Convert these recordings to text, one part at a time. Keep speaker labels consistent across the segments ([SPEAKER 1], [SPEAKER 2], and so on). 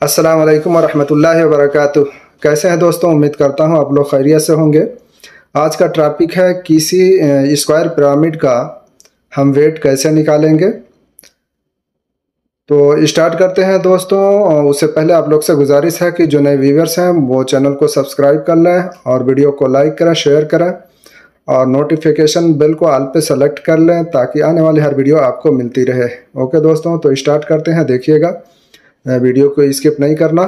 [SPEAKER 1] अस्सलाम वालेकुम वरहमतुल्लाहि वबरकातुह। कैसे हैं दोस्तों? उम्मीद करता हूं आप लोग खैरियत से होंगे। आज का टॉपिक है किसी स्क्वायर पिरामिड का हम वेट कैसे निकालेंगे। तो स्टार्ट करते हैं दोस्तों। उससे पहले आप लोग से गुजारिश है कि जो नए व्यूअर्स हैं वो चैनल को सब्सक्राइब कर लें और वीडियो को लाइक करें, शेयर करें और नोटिफिकेशन बेल को ऑल पे सेलेक्ट कर लें ताकि आने वाली हर वीडियो आपको मिलती रहे। ओके दोस्तों, तो स्टार्ट करते हैं। देखिएगा, वीडियो को स्किप नहीं करना।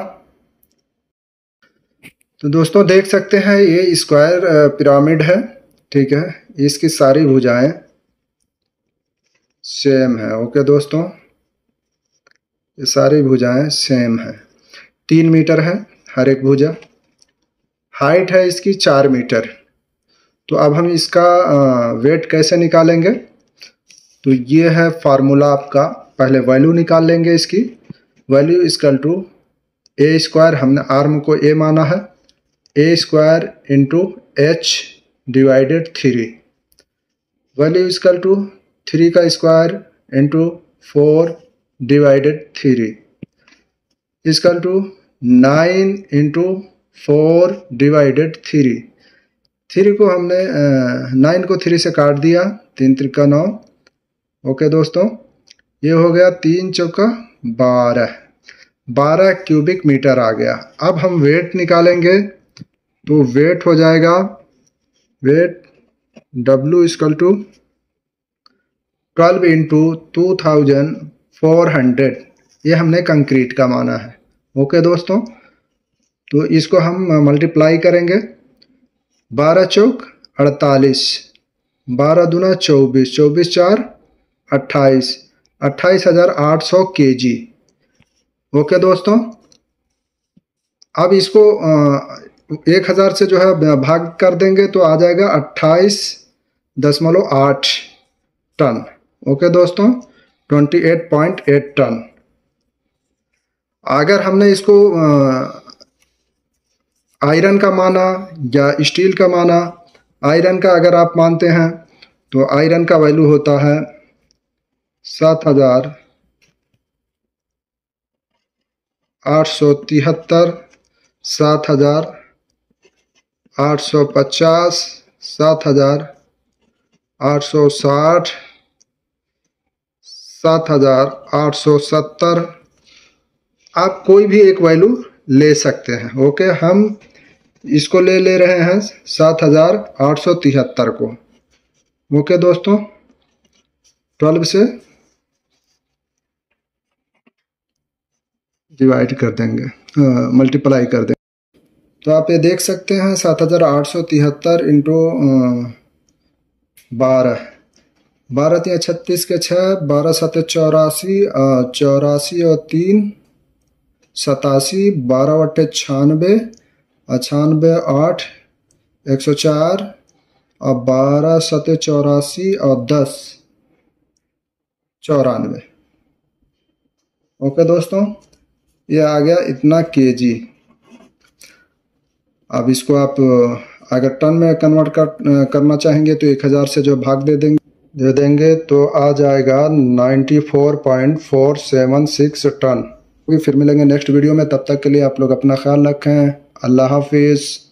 [SPEAKER 1] तो दोस्तों देख सकते हैं ये स्क्वायर पिरामिड है, ठीक है। इसकी सारी भुजाएं सेम है। ओके दोस्तों, ये सारी भुजाएं सेम है। 3 मीटर है हर एक भुजा। हाइट है इसकी 4 मीटर। तो अब हम इसका वेट कैसे निकालेंगे? तो ये है फार्मूला आपका। पहले वैल्यू निकाल लेंगे इसकी। Value equal to A square, हमने आर्म को ए माना है, A square into H divided 3। Value equal to 3 का square into 4 divided 3 equal to 9 into 4 divided 3। 3 को हमने 9 को 3 से काट दिया, 3 त्रिका 9। ओके दोस्तों, ये हो गया 3 चौका 12 क्यूबिक मीटर आ गया। अब हम वेट निकालेंगे तो वेट हो जाएगा, weight W equal to 12 into 2400। ये हमने कंक्रीट का माना है। ओके दोस्तों, तो इसको हम मल्टीप्लाई करेंगे। 12 चौक 48, 12 दूना 24, 24 4 28, 28,800 kg। ओके दोस्तों, अब इसको 1000 से जो है भाग कर देंगे तो आ जाएगा 28.8 टन। ओके दोस्तों, 28.8 टन। अगर हमने इसको आयरन का माना या स्टील का माना, आयरन का अगर आप मानते हैं तो आयरन का वैल्यू होता है 7,873, 7,850, 7,860, 7,870। आप कोई भी एक वैल्यू ले सकते हैं। ओके, हम इसको ले रहे हैं 7,873 को। ओके दोस्तों, 12 से डिवाइड कर देंगे, मल्टीप्लाई कर देंगे। तो आप ये देख सकते हैं 7,873 इंटू 12, 12 3 36 के 6, 12 7 84, 84 और 3 87, 12 8 96, 96 8 104 और 12 7 84 और 10 94। ओके दोस्तों, ये आ गया इतना केजी। अब इसको आप अगर टन में कन्वर्ट करना चाहेंगे तो 1000 से जो भाग दे देंगे तो आ जाएगा 94.476 टन। फिर मिलेंगे नेक्स्ट वीडियो में, तब तक के लिए आप लोग अपना ख्याल रखें। अल्लाह हाफिज़।